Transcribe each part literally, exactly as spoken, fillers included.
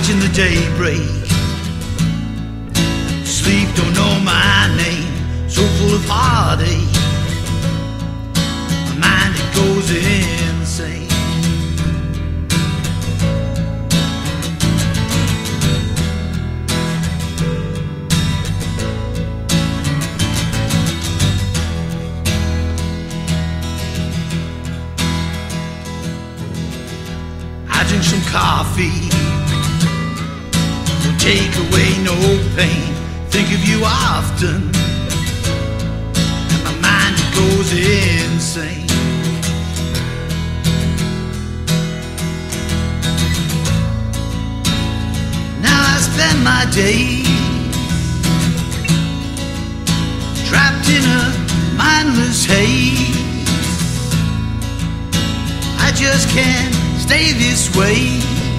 watching the day break. Sleep don't know my name, so full of heartache. My mind, it goes insane. I drink some coffee, won't take away no pain. Think of you often, and my mind, it goes insane. Now I spend my days trapped in a mindless haze. I just can't stay this way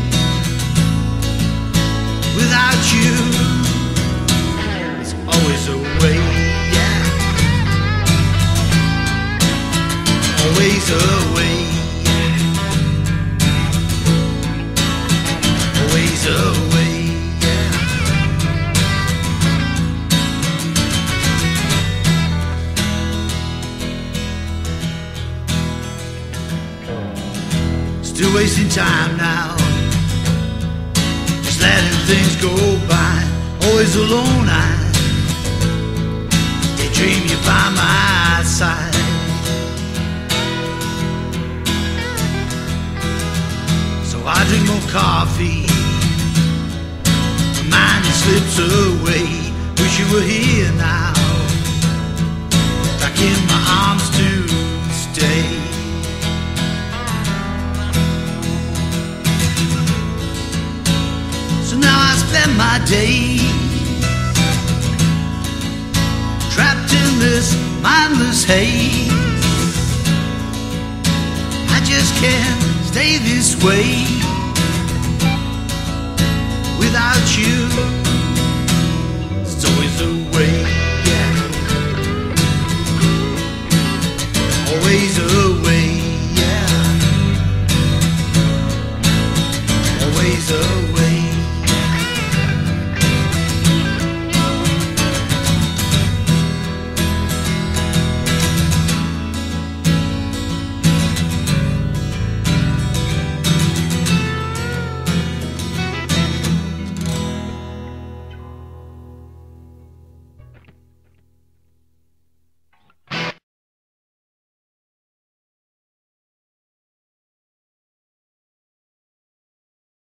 without you. There's always a way, yeah. Always a way, yeah. Always a way, yeah. Still wasting time now, just letting things go by. Always alone, I daydream you by my side. So I drink more coffee, my mind, it slips away. Wish you were here now, back in my arms to stay. So now I spend my days trapped in this mindless haze. I just can't stay this way without you. It's always a way, yeah. Always a way.